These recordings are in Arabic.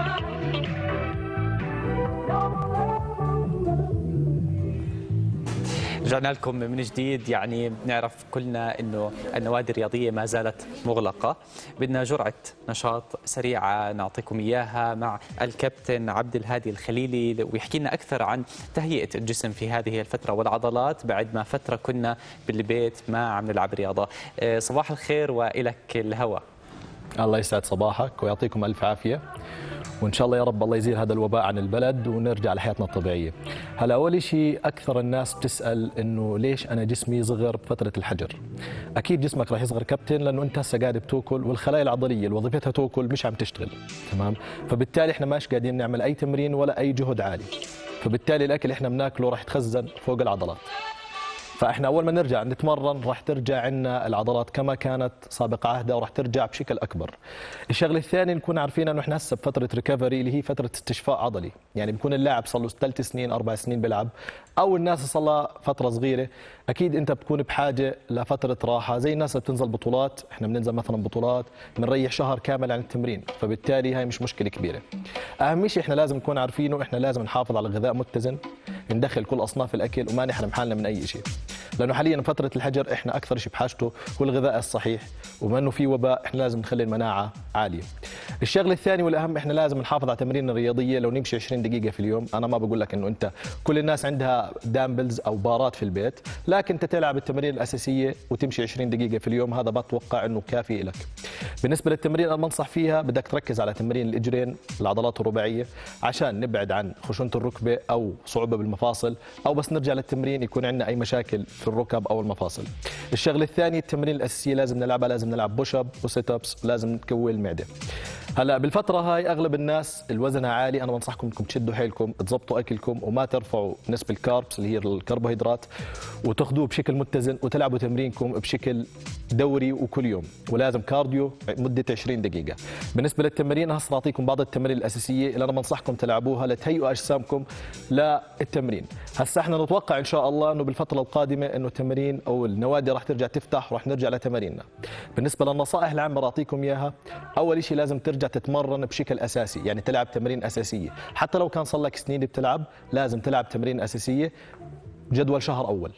رجعنا لكم من جديد. يعني نعرف كلنا انه النوادي الرياضيه ما زالت مغلقه، بدنا جرعه نشاط سريعه نعطيكم اياها مع الكابتن عبد الهادي الخليلي، ويحكي لنا اكثر عن تهيئه الجسم في هذه الفتره والعضلات بعد ما فتره كنا بالبيت ما عم نلعب رياضه. صباح الخير والك الهوى. الله يسعد صباحك ويعطيكم الف عافيه، وان شاء الله يا رب الله يزيل هذا الوباء عن البلد ونرجع لحياتنا الطبيعيه. هلا اول شيء اكثر الناس بتسال انه ليش انا جسمي صغر بفتره الحجر؟ اكيد جسمك راح يصغر كابتن لانه انت هسه قاعد بتاكل والخلايا العضليه اللي وظيفتها تاكل مش عم تشتغل، تمام؟ فبالتالي احنا مش قاعدين نعمل اي تمرين ولا اي جهد عالي، فبالتالي الاكل اللي احنا بناكله راح يتخزن فوق العضلات. فاحنا اول ما نرجع نتمرن راح ترجع عندنا العضلات كما كانت سابق عهدها وراح ترجع بشكل اكبر. الشغله الثانيه نكون عارفين انه احنا هسه بفتره ريكفري اللي هي فتره استشفاء عضلي، يعني بيكون اللاعب صار له 3 سنين 4 سنين بيلعب، او الناس صار لها فتره صغيره، اكيد انت بتكون بحاجه لفتره راحه، زي الناس اللي بتنزل بطولات، احنا بننزل مثلا بطولات بنريح شهر كامل عن التمرين، فبالتالي هاي مش مشكله كبيره. اهم شيء احنا لازم نكون عارفينه، احنا لازم نحافظ على غذاء متزن، ندخل كل اصناف الاكل وما نحرم حالنا من اي شيء. لانه حاليا فتره الحجر احنا اكثر شيء بحاجته هو الغذاء الصحيح، وبما انه في وباء احنا لازم نخلي المناعه عاليه. الشغله الثانيه والاهم احنا لازم نحافظ على تمارين الرياضيه، لو نمشي 20 دقيقه في اليوم، انا ما بقول لك انه انت كل الناس عندها دامبلز او بارات في البيت، لكن انت تلعب التمارين الاساسيه وتمشي 20 دقيقه في اليوم، هذا بتوقع انه كافي لك. بالنسبه للتمارين انا بنصح فيها بدك تركز على تمارين الاجرين، العضلات الرباعيه، عشان نبعد عن خشونه الركبه او صعوبه بالمفاصل، او بس نرجع للتمرين يكون عندنا اي مشاكل في الركب او المفاصل. الشغله الثانيه التمارين الاساسيه لازم نلعبها، لازم نلعب بوش اب وسيت ابس، لازم نكوي المعده. هلا بالفتره هاي اغلب الناس الوزن عالي، انا بنصحكم انكم تشدوا حيلكم، تظبطوا اكلكم وما ترفعوا نسبه الكاربس اللي هي الكربوهيدرات، وتاخذوه بشكل متزن وتلعبوا تمرينكم بشكل دوري وكل يوم، ولازم كارديو مده 20 دقيقه. بالنسبه للتمارين هسه اعطيكم بعض التمارين الاساسيه اللي انا بنصحكم تلعبوها لتهيئوا اجسامكم للتمرين. هسه احنا نتوقع ان شاء الله انه بالفتره القادمه انه التمارين او النوادي راح ترجع تفتح وراح نرجع لتماريننا. بالنسبه للنصائح العامه بعطيكم اياها، اول شيء لازم ترجع تتمرن بشكل اساسي، يعني تلعب تمارين اساسيه، حتى لو كان صار لك سنين بتلعب لازم تلعب تمارين اساسيه جدول شهر اول.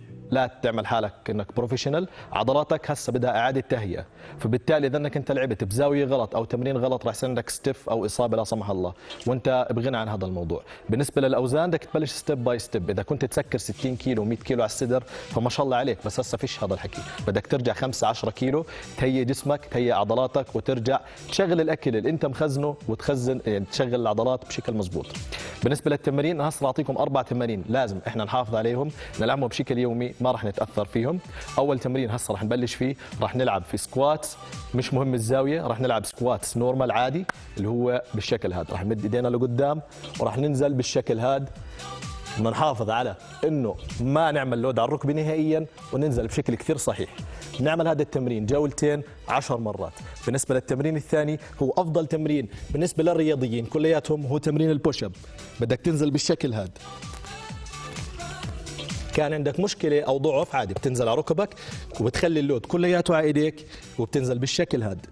لا تعمل حالك انك بروفيشنال، عضلاتك هسه بدها اعاده تهيئه، فبالتالي اذا انك انت لعبت بزاويه غلط او تمرين غلط راح يصير عندك ستيف او اصابه لا سمح الله، وانت بغنى عن هذا الموضوع. بالنسبه للاوزان بدك تبلش ستيب باي ستيب، اذا كنت تسكر 60 كيلو و100 كيلو على الصدر فما شاء الله عليك، بس هسه فيش هذا الحكي، بدك ترجع 5 10 كيلو، تهيئ جسمك، تهيئ عضلاتك، وترجع تشغل الاكل اللي انت مخزنه وتخزن، يعني تشغل العضلات بشكل مضبوط. بالنسبه للتمارين هسه اعطيكم 4 تمارين لازم احنا نحافظ عليهم، نلعبهم بشكل يومي، ما راح نتاثر فيهم. اول تمرين هسه راح نبلش فيه، راح نلعب في سكواتس، مش مهم الزاويه، راح نلعب سكواتس نورمال عادي اللي هو بالشكل هذا، راح نمد ايدينا لقدام وراح ننزل بالشكل هذا، بدنا نحافظ على انه ما نعمل لود على الركبه نهائيا وننزل بشكل كثير صحيح. نعمل هذا التمرين جولتين 10 مرات. بالنسبه للتمرين الثاني هو افضل تمرين بالنسبه للرياضيين كلياتهم، هو تمرين البوش اب، بدك تنزل بالشكل هذا، كان عندك مشكله او ضعف عادي بتنزل على ركبك وبتخلي اللود كلياته على ايديك وبتنزل بالشكل هذا.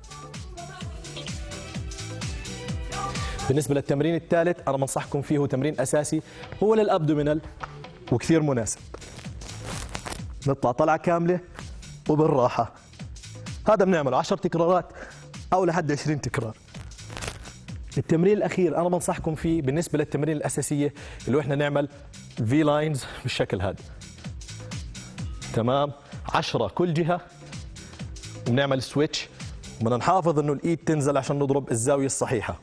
بالنسبه للتمرين الثالث انا بنصحكم فيه، هو تمرين اساسي، هو للابدومينال وكثير مناسب. نطلع طلعه كامله وبالراحه، هذا بنعمله 10 تكرارات او لحد 20 تكرار. التمرين الاخير انا بنصحكم فيه بالنسبه للتمارين الاساسيه اللي احنا نعمل في لاينز بالشكل هذا، تمام؟ 10 كل جهه، وبنعمل سويتش، وبدنا نحافظ انه الايد تنزل عشان نضرب الزاويه الصحيحه.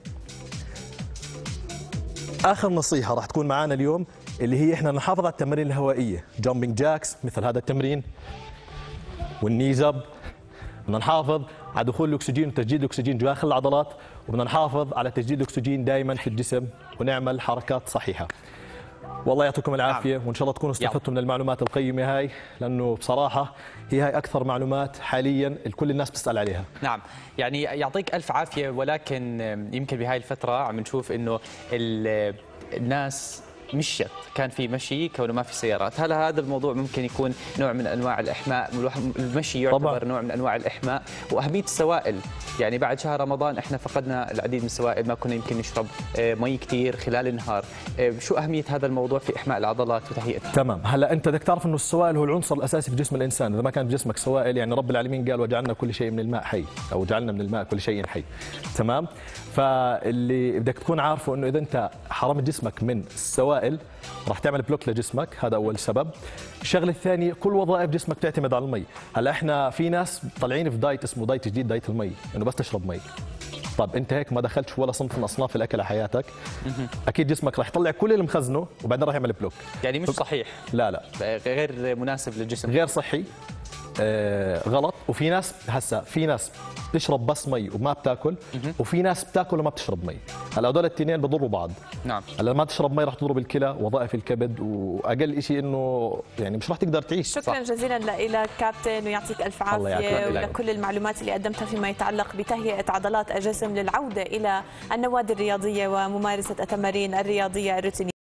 اخر نصيحه راح تكون معنا اليوم اللي هي احنا نحافظ على التمارين الهوائيه، جامبينج جاكس مثل هذا التمرين، والنيز اب، بدنا نحافظ على دخول الاكسجين وتجديد الاكسجين داخل العضلات، وبدنا نحافظ على تجديد الاكسجين دائما في الجسم، ونعمل حركات صحيحه. والله يعطيكم العافيه، وان شاء الله تكونوا استفدتوا من المعلومات القيمه هاي، لانه بصراحه هاي اكثر معلومات حاليا الكل الناس بتسال عليها. نعم، يعني يعطيك الف عافيه، ولكن يمكن بهاي الفتره عم نشوف انه الناس مشيت، كان في مشي كونه ما في سيارات. هل هذا الموضوع ممكن يكون نوع من انواع الاحماء؟ المشي يعتبر طبعاً. نوع من انواع الاحماء. واهميه السوائل، يعني بعد شهر رمضان احنا فقدنا العديد من السوائل، ما كنا يمكن نشرب مي كثير خلال النهار. شو اهميه هذا الموضوع في احماء العضلات وتهيئتها؟ تمام. هلا انت بدك تعرف انه السوائل هو العنصر الاساسي في جسم الانسان، اذا ما كان في جسمك سوائل يعني رب العالمين قال وجعلنا كل شيء من الماء حي، او جعلنا من الماء كل شيء حي. تمام. فاللي بدك تكون عارفه انه اذا انت حرمت جسمك من السوائل راح تعمل بلوك لجسمك، هذا اول سبب. الشغله الثانيه كل وظائف جسمك تعتمد على المي. هلا احنا في ناس طالعين في دايت اسمه دايت جديد، دايت المي، انه بس تشرب مي. طب انت هيك ما دخلتش ولا صنف من اصناف الاكل على حياتك، اكيد جسمك راح يطلع كل اللي مخزنه وبعدين راح يعمل بلوك. يعني مش صحيح، لا غير مناسب للجسم، غير صحي. غلط. وفي ناس هسه في ناس بتشرب بس مي وما بتاكل، وفي ناس بتاكل وما بتشرب مي. هلا هدول الاثنين بضروا بعض. نعم. هلا ما تشرب مي راح تضرب الكلى، وظائف الكبد، واقل شيء انه يعني مش راح تقدر تعيش. شكرا جزيلا لك كابتن، ويعطيك الف عافيه ولكل المعلومات اللي قدمتها فيما يتعلق بتهيئه عضلات الجسم للعوده الى النوادي الرياضيه وممارسه التمارين الرياضيه الروتينيه.